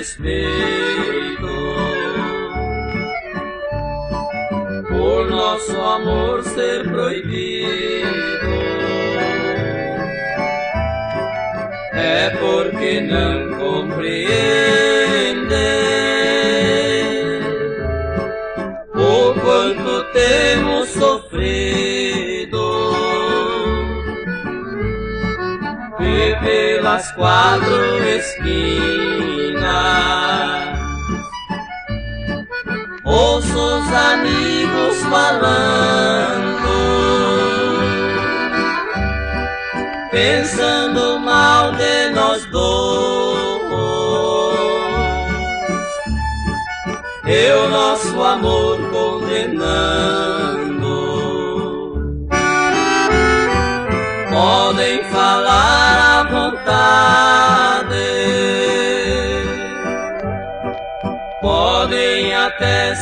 respeito, por nosso amor ser proibido, é porque não compreende o quanto temos sofrido, e pelas quatro esquinas ouço os amigos falando, pensando mal de nós dois, e o nosso amor condenando. Podem falar à vontade, podem até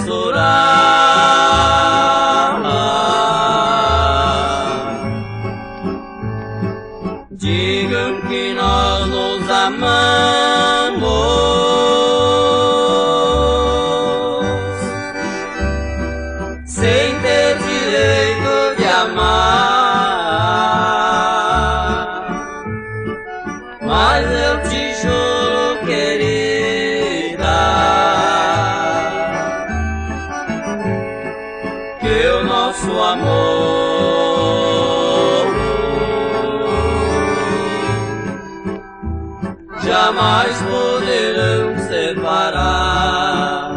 censurar, digam que nós nos amamos, sem ter direito de amar, mas eu te juro, querida, que o nosso amor jamais poderão separar.